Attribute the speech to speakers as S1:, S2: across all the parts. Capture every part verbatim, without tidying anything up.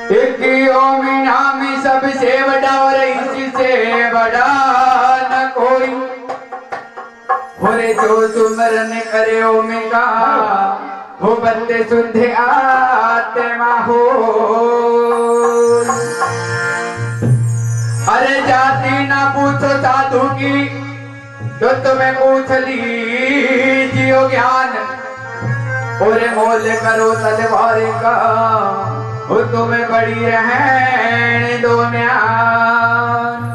S1: में नामी सबसे बड़ा और इससे बड़ा न कोई। होरे जो सुमरन करे ओमें का हो बंदे सुधे आत्मा हो। अरे जाति ना पूछो साधु की तो तुम्हें पूछ लीजियो ज्ञान। और मोल करो तलवार का वो तुम्हें बड़ी रहने दो म्यान।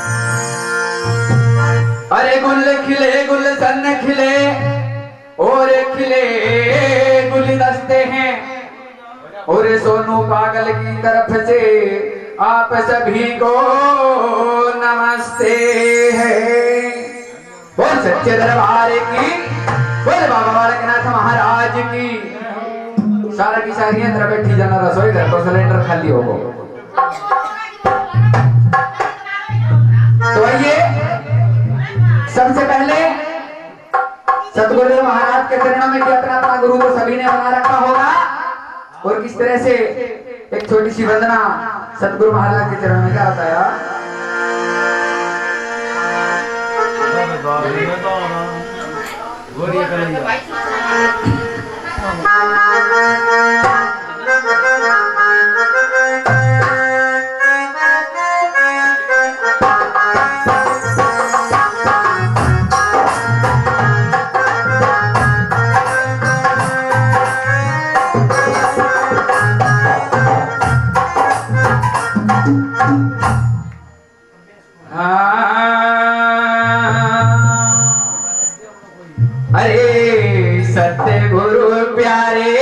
S1: अरे गुल खिले गुलशन खिले और खिले गुलदस्ते हैं। और सोनू पागल की तरफ से आप सभी को नमस्ते है। बोल सच्चे दरबार की, बोल बाबा बालकनाथ महाराज की। सारा की सारी अंदर बैठी जाना, रसोई घर तो सिलेंडर खाली हो गो। तो आइए सबसे पहले सतगुरु महाराज के चरणों में कि अपना अपना गुरु तो सभी ने बना रखा होगा और किस तरह से एक छोटी सी वंदना सतगुरु महाराज के चरणों में क्या बताया। अरे सतगुरु प्यारे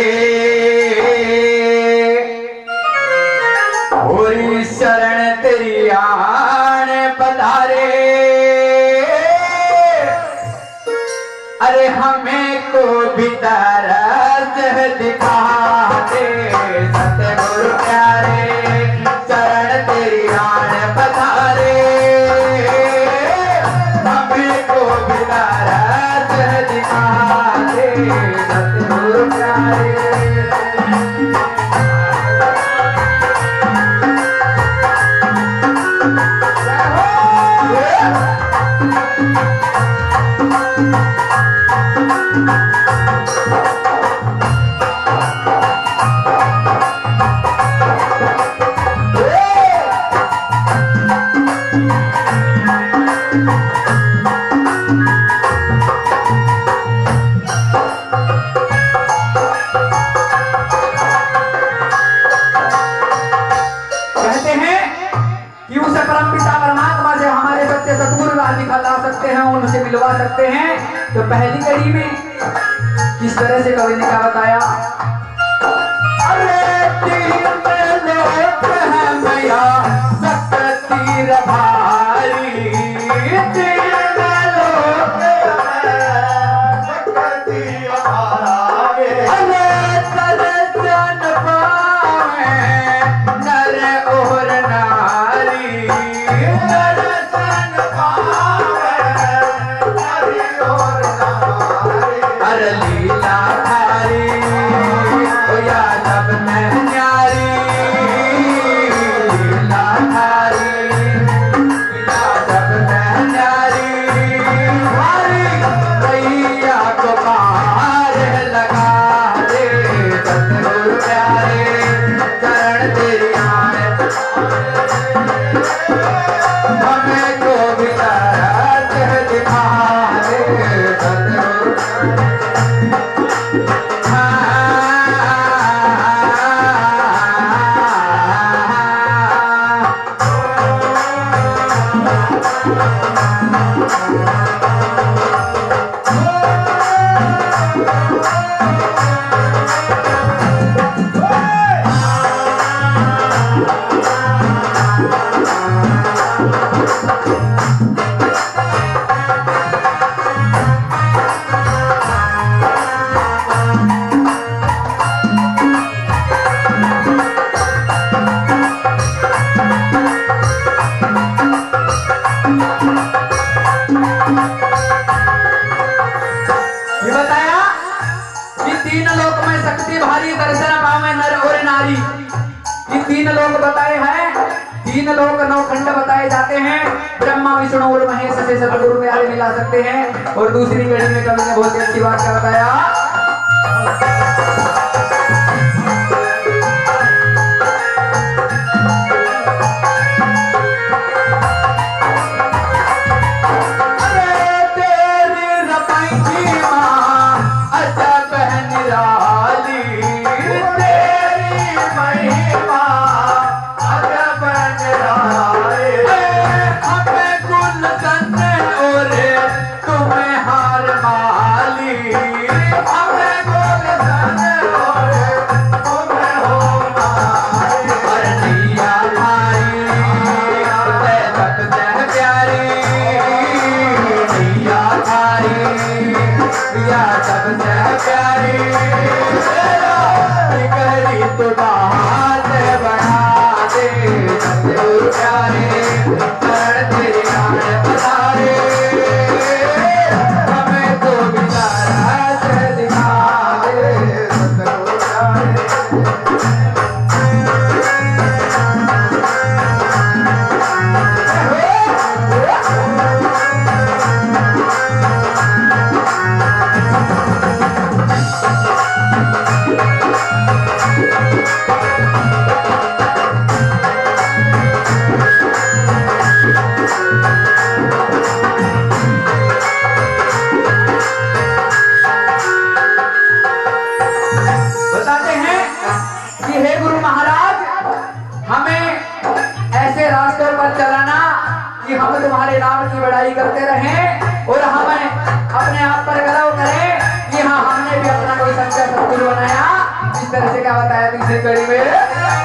S1: और शरण तेरी आन पधारे। अरे हमें को भी तरस दिखा दे सतगुरु प्यारे, शरण तेरी आन पधारे। हमें को भी तरस दिखा दे सतगुरु प्यारे। उनसे मिलवा सकते हैं। तो पहली कड़ी में किस तरह से कवि ने क्या बताया। अरे तीर में लोट है मैया सख्त तीर भारी, तीर में लोट है सख्त तीर भारी। अरे दर्शन पावे नर और नारी, दर्शन पावे अरे लीला थारी ओ यादव में न्यारी, लीला थारी यादव में न्यारी। हरी भैया को पार लगा दे सतगुरु प्यारे, चरण तेरी आन हमें को भी तरस दिखा दे सतगुरु। तीन लोक बताए हैं, तीन लोक नौ खंड बताए जाते हैं। ब्रह्मा विष्णु और महेश से सदगुरु प्यारे मिला सकते हैं। और दूसरी कड़ी में कवि ने बहुत ही अच्छी बात क्या बताया, हम तुम्हारे नाम की बड़ाई करते रहें और हमें अपने आप पर गर्व करें कि हाँ हमने भी अपना कोई सच्चा सतगुरु बनाया। इस तरह से क्या बताया तीसरी कड़ी में,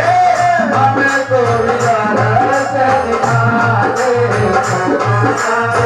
S2: Thank you.